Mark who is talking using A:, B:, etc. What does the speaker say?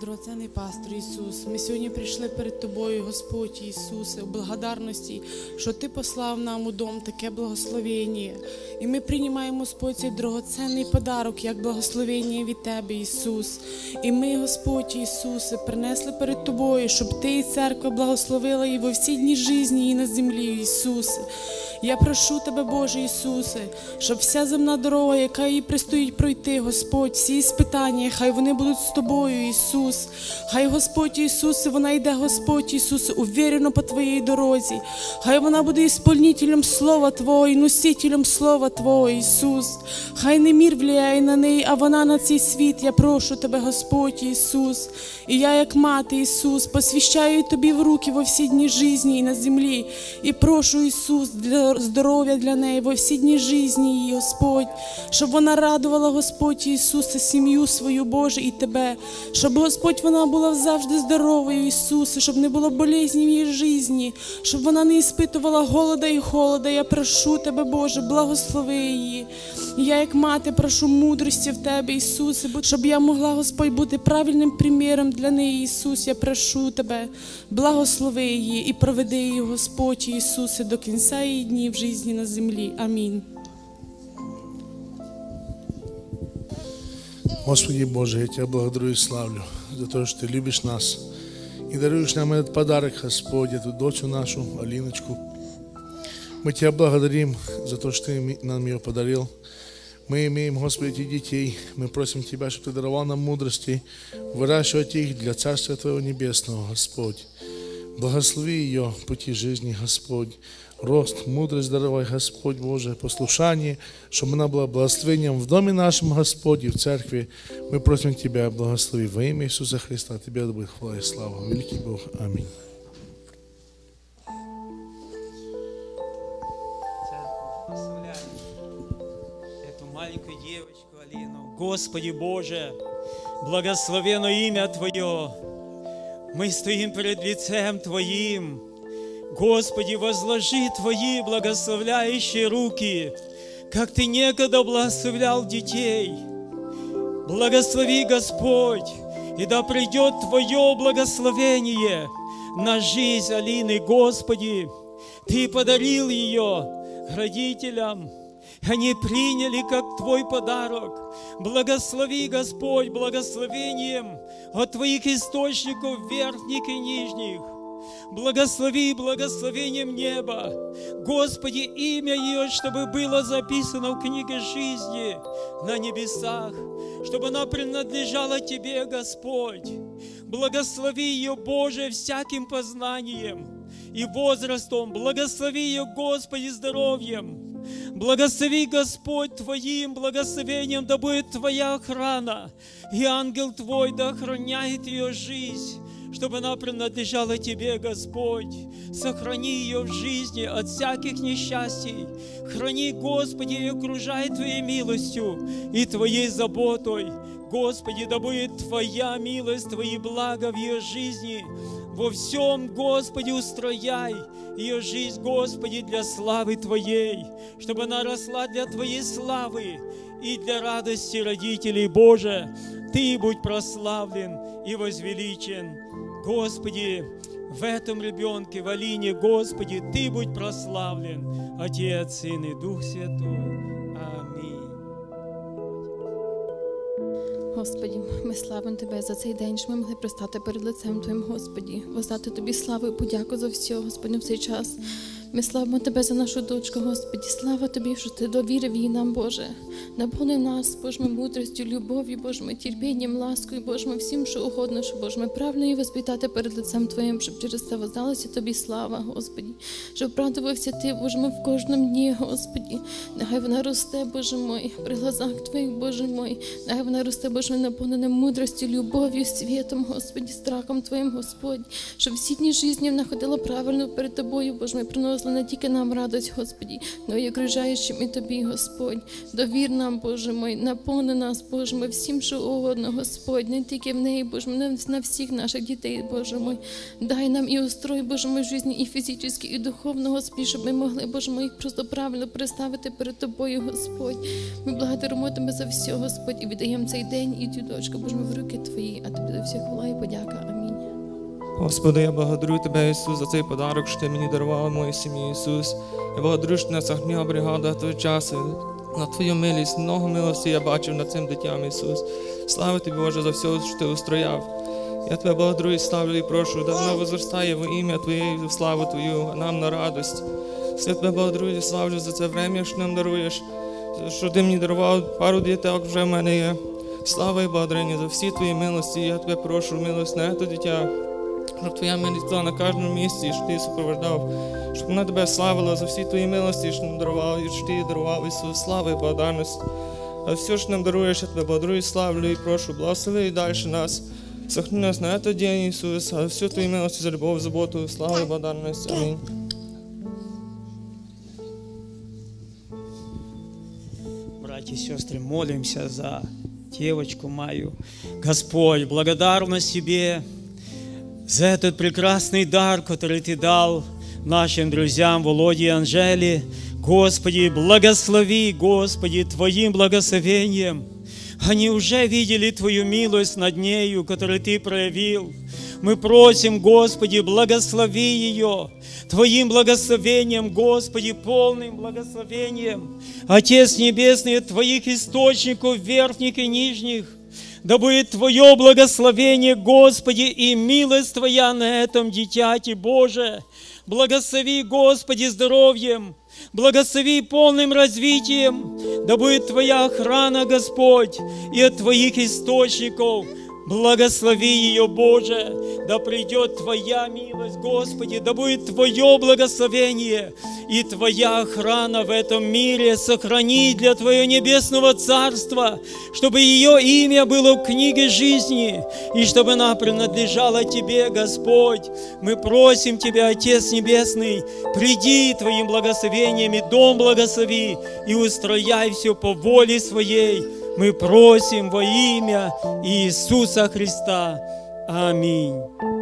A: Драгоценний пастор Ісус, ми сьогодні прийшли перед Тобою, Господь Ісусе, у благодарності, що Ти послав нам у дом таке благословення. І ми приймаємо, Господь, цей драгоценний подарок, як благословення від Тебе, Ісус. І ми, Господь Ісусе, принесли перед Тобою, щоб Ти і церква благословила її во всі дні житті і на землі, Ісусе. Я прошу Тебе, Боже Ісусе, щоб вся земна дорога, яка їй предстоїть пройти, Господь, всі іспитання, хай вони будуть з Тобою, Ісус. Хай, Господь Ісусе, вона йде, Господь Ісусе, уверено по Твоїй дорозі. Хай вона буде ісполнителем Слова Твого і носителем Слова Твого, Ісус. Хай не мир влияє на неї, а вона на цей світ. Я прошу Тебе, Господь Ісус. І я, як мати, Ісус, посвящаю Тобі в руки во всі дні житті і на землі. І прошу, Ісус, для здоров'я для неї во всі дні житті її, Господь. Щоб вона радувала, Господь Ісусе, сім'ю свою, Боже, і Тебе. Щоб, Господь, вона була завжди здоровою, Ісусе, щоб не було болезні в її житті, щоб вона не іспитувала голода і холода. Я прошу Тебе, Боже, благослови її. Я, як мати, прошу мудрості в Тебе, Ісусе, щоб я могла, Господь, бути правильним приміром для неї, Ісус. Я прошу Тебе, благослови її і проведи її, Господь Ісусе, до кінця її днів в житті на землі. Амінь.
B: Господи Боже, я Тебя благодарю и славлю за то, что Ты любишь нас и даруешь нам этот подарок, Господь, эту дочь нашу, Алиночку. Мы Тебя благодарим за то, что Ты нам ее подарил. Мы имеем, Господи, этих детей. Мы просим Тебя, чтобы Ты даровал нам мудрости, выращивать их для Царства Твоего Небесного, Господь. Благослови ее пути жизни, Господь. Рост, мудрость даровай, Господь Боже, послушание, чтобы она была благословением в доме нашем, Господь, и в церкви. Мы просим Тебя, благослови во имя Иисуса Христа. Тебе да будет хвала и слава. Великий Бог. Аминь.
C: Эту маленькую девочку Алину. Господи Боже, благословено имя Твое. Мы стоим перед лицем Твоим. Господи, возложи Твои благословляющие руки, как Ты некогда благословлял детей. Благослови, Господь, и да придет Твое благословение на жизнь Алины, Господи. Ты подарил ее родителям, они приняли как Твой подарок. Благослови, Господь, благословением от Твоих источников верхних и нижних. Благослови благословением неба. Господи, имя ее, чтобы было записано в книге жизни на небесах, чтобы она принадлежала Тебе, Господь. Благослови ее, Боже, всяким познанием и возрастом. Благослови ее, Господи, здоровьем. Благослови, Господь, Твоим благословением, да будет Твоя охрана, и ангел Твой да охраняет ее жизнь, чтобы она принадлежала Тебе, Господь. Сохрани ее в жизни от всяких несчастий. Храни, Господи, и окружай Твоей милостью и Твоей заботой. Господи, да будет Твоя милость, Твои блага в ее жизни. Во всем, Господи, устрояй ее жизнь, Господи, для славы Твоей, чтобы она росла для Твоей славы и для радости родителей. Боже, Ты будь прославлен и возвеличен. Господи, в этом ребенке, в Алине, Господи, Ты будь прославлен, Отец, Сын и Дух Святой. Амінь.
D: Господі, ми славимо Тебе за цей день, що ми могли пристати перед лицем Твоїм, Господі, воздати Тобі славу і подяку за все, Господи, в цей час. Ми славимо Тебе за нашу дочку, Господі. Слава Тобі, що Ти довірив її нам, Боже. Наповни нас, Боже, мудростю, любов'ю, Боже, терпінням, ласкою, Боже, всім, що угодно, щоб, Боже, правильно її воспитати перед лицем Твоїм, щоб через це воздалася Тобі слава, Господі. Щоб правдувався Ти, Боже, в кожному дні, Господі. Нехай вона росте, Боже мой, при глазах Твоїх, Боже мой. Нехай вона росте, Боже, наповнена мудростю, любов'ю, світом, Господі, страхом Твоїм, Господь. Щоб всі дні житті вона ходила правильно перед Тобою, Боже, ми приносили приносило не тільки нам радость, Господі, но й окружаючим і Тобі, Господь. Довір нам, Боже мой, наповни нас, Боже мой, всім, що угодно, Господь, не тільки в неї, Боже мой, на всіх наших дітей, Боже мой. Дай нам і устрой, Боже мой, в житті і фізично, і духовно, Господь, щоб ми могли, Боже мой, їх просто правильно представити перед Тобою, Господь. Ми благодаримо Тебе за все, Господь, і віддаємо цей день і цю дочку, Боже мой, в руки Твої, а Тобі за всіх хвала і подяка. Амінь.
E: Господи, я благодарю Тебе, Ісус, за цей подарок, що Ти мені дарував моїй сім'ї, Ісус. Я благодарю, що Ти нас огня бригада той час. На Твою милість, много милості я бачив над цим дитям, Ісус. Слава Тобі, Боже, за все, що Ти устрояв. Я Тебе благодарю і славлю і прошу, да воно возростає во ім'я Твоє, в славу Твою, а нам на радость. Я Тебе благодарю і славлю за це время, що нам даруєш, що Ти мені дарував, пару діток вже в мене є. Слава і благодарення за всі Твої милості. Я Тебе прошу милость на це дитя, щоб Твоя милість була на кожному місці, щоб Ти супроводжав, щоб вона Тебе славила за всі Твої милості, що нам дарував, і що Ти дарував, Ісус, слава і благодарність. А все, що нам даруєш, я Тебе благодарю і славлю і прошу, благослови і далі нас. Сохни нас на этот день, Иисус, а всю Твою милость за любовь, заботу, славу и благодарность. Аминь.
C: Братья и сестры, молимся за девочку мою. Господь, благодарность Тебе за этот прекрасный дар, который Ты дал нашим друзьям Володе и Анжеле. Господи, благослови, Господи, Твоим благословением. Они уже видели Твою милость над нею, которую Ты проявил. Мы просим, Господи, благослови ее Твоим благословением, Господи, полным благословением. Отец Небесный, от Твоих источников верхних и нижних, да будет Твое благословение, Господи, и милость Твоя на этом дитяти, Боже. Благослови, Господи, здоровьем, благослови полным развитием, да будет Твоя охрана, Господь, и от Твоих источников. Благослови ее, Боже, да придет Твоя милость, Господи, да будет Твое благословение и Твоя охрана в этом мире. Сохрани для Твоего небесного Царства, чтобы ее имя было в книге жизни и чтобы она принадлежала Тебе, Господь. Мы просим Тебя, Отец Небесный, приди Твоим благословением и дом благослови и устрояй все по воле Своей. Мы просим во имя Иисуса Христа. Аминь.